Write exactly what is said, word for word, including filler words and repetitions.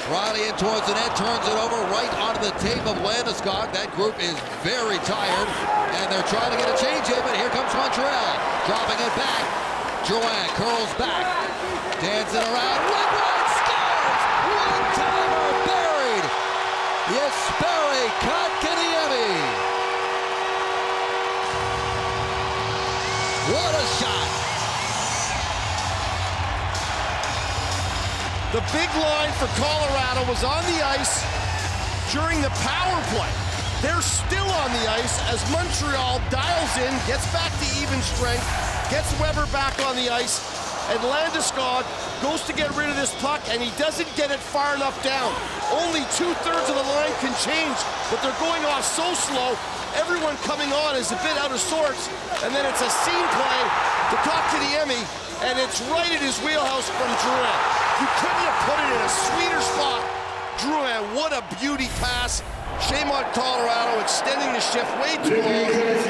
Riley in towards the net, turns it over right onto the tape of Landeskog. That group is very tired, and they're trying to get a change in, but here comes Montreal. Dropping it back. Drouin curls back. Dancing around. Woodward scores! One-timer buried! Jesperi Kotkaniemi. What a shot! The big line for Colorado was on the ice during the power play. They're still on the ice as Montreal dials in, gets back to even strength, gets Weber back on the ice, and Landeskog goes to get rid of this puck, and he doesn't get it far enough down. Only two-thirds of the line can change, but they're going off so slow, everyone coming on is a bit out of sorts, and then it's a seam play to Kotkaniemi, and it's right in his wheelhouse from Drouin. You couldn't have put it in a sweeter spot. Drouin, what a beauty pass. Shame on Colorado, extending the shift way too long.